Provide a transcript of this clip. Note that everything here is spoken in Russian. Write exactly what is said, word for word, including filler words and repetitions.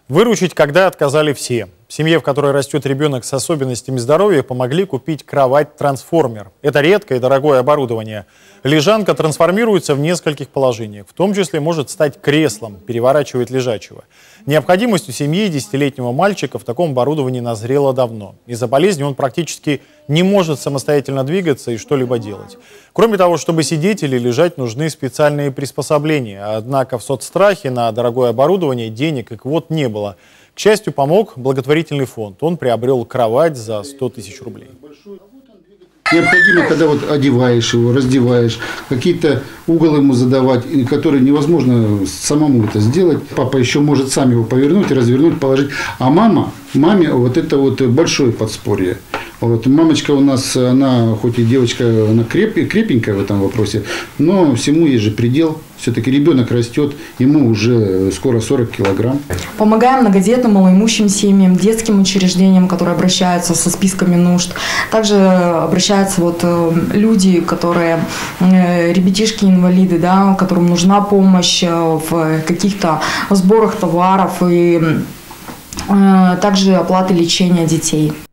Выручить, когда отказали все. Семье, в которой растет ребенок с особенностями здоровья, помогли купить кровать-трансформер. Это редкое и дорогое оборудование. Лежанка трансформируется в нескольких положениях. В том числе может стать креслом, переворачивать лежачего. Необходимость у семьи десятилетнего мальчика в таком оборудовании назрела давно. Из-за болезни он практически не может самостоятельно двигаться и что-либо делать. Кроме того, чтобы сидеть или лежать, нужны специальные приспособления. Однако в соцстрахе на дорогое оборудование денег и квот не было. К счастью, помог благотворительный фонд. Он приобрел кровать за сто тысяч рублей. Необходимо, когда вот одеваешь его, раздеваешь, какие-то угол ему задавать, которые невозможно самому это сделать. Папа еще может сам его повернуть, развернуть, положить. А мама, маме вот это вот большое подспорье. Вот. Мамочка у нас, она хоть и девочка, она креп, крепенькая в этом вопросе, но всему есть же предел. Все-таки ребенок растет, ему уже скоро сорок килограмм. Помогаем многодетным, малоимущим семьям, детским учреждениям, которые обращаются со списками нужд. Также обращаются вот люди, которые ребятишки-инвалиды, да, которым нужна помощь в каких-то сборах товаров и также оплаты лечения детей.